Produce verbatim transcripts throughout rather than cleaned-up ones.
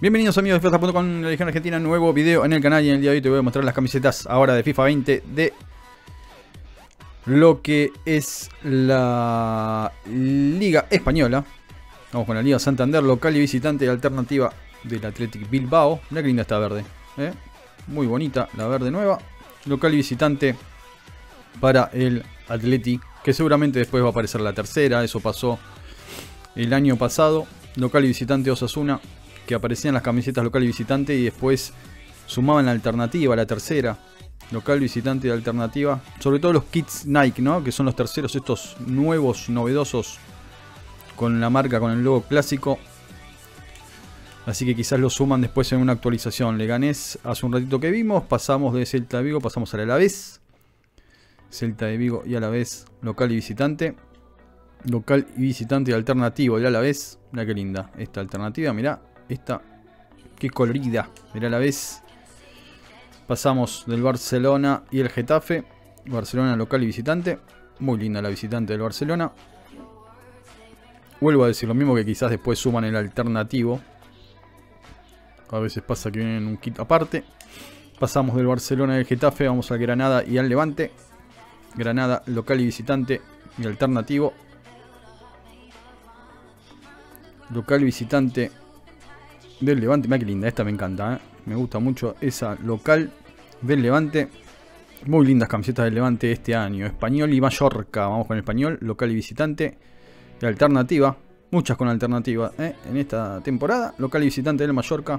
Bienvenidos amigos de FIFA punto com, la Legión Argentina, nuevo video en el canal y en el día de hoy te voy a mostrar las camisetas ahora de FIFA veinte de lo que es la Liga Española. Vamos con la Liga Santander, local y visitante y alternativa del Athletic Bilbao. Mira que linda está verde, ¿eh? Muy bonita la verde nueva. Local y visitante para el Athletic, que seguramente después va a aparecer la tercera. Eso pasó el año pasado. Local y visitante Osasuna, que aparecían las camisetas local y visitante y después sumaban la alternativa, la tercera. Local, visitante y alternativa. Sobre todo los kits Nike, ¿no? Que son los terceros, estos nuevos, novedosos, con la marca, con el logo clásico. Así que quizás lo suman después en una actualización. Leganés, hace un ratito que vimos. Pasamos de Celta de Vigo, pasamos al Alavés. Celta de Vigo y Alavés, local y visitante. Local y visitante y alternativo del Alavés. Mirá qué linda esta alternativa, mirá. Esta, qué colorida, mirá a la vez. Pasamos del Barcelona y el Getafe. Barcelona local y visitante. Muy linda la visitante del Barcelona. Vuelvo a decir lo mismo, que quizás después suman el alternativo. A veces pasa que vienen en un kit aparte. Pasamos del Barcelona y el Getafe, vamos al Granada y al Levante. Granada local y visitante y alternativo. Local y visitante del Levante. Mira qué linda, esta me encanta, ¿eh? Me gusta mucho esa local del Levante. Muy lindas camisetas del Levante este año. Español y Mallorca. Vamos con el Español, local y visitante. Y alternativa. Muchas con alternativa, ¿eh? En esta temporada. Local y visitante del Mallorca.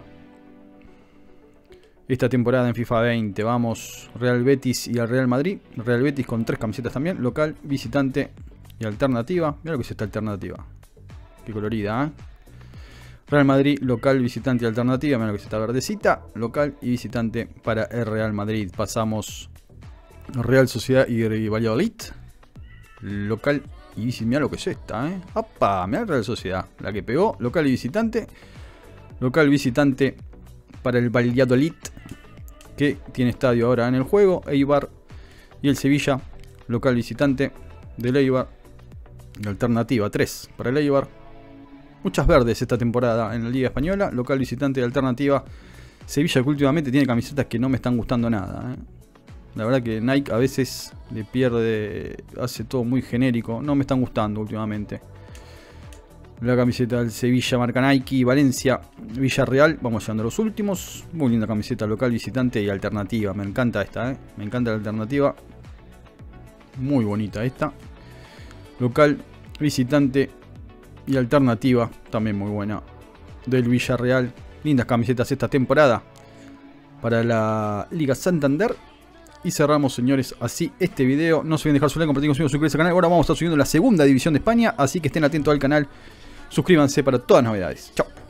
Esta temporada en FIFA veinte. Vamos Real Betis y al Real Madrid. Real Betis con tres camisetas también. Local, visitante y alternativa. Mira lo que es esta alternativa. Qué colorida, ¿eh? Real Madrid, local, visitante y alternativa. Mira lo que es esta verdecita. Local y visitante para el Real Madrid. Pasamos Real Sociedad y Valladolid. Local y visitante. Mira lo que es esta, ¿eh? ¡Opa! Mira Real Sociedad. La que pegó. Local y visitante. Local, visitante para el Valladolid, que tiene estadio ahora en el juego. Eibar y el Sevilla. Local, visitante del Eibar. Y alternativa tres para el Eibar. Muchas verdes esta temporada en la Liga Española. Local, visitante y alternativa. Sevilla, que últimamente tiene camisetas que no me están gustando nada, ¿eh? La verdad que Nike a veces le pierde, hace todo muy genérico. No me están gustando últimamente. La camiseta del Sevilla marca Nike. Valencia, Villarreal. Vamos llegando a los últimos. Muy linda camiseta local, visitante y alternativa. Me encanta esta, ¿eh? Me encanta la alternativa. Muy bonita esta. Local, visitante y alternativa, también muy buena, del Villarreal. Lindas camisetas esta temporada para la Liga Santander. Y cerramos, señores, así este video. No se olviden dejar su like, compartir conmigo, suscribirse al canal. Ahora vamos a estar subiendo la segunda división de España, así que estén atentos al canal. Suscríbanse para todas las novedades. Chao.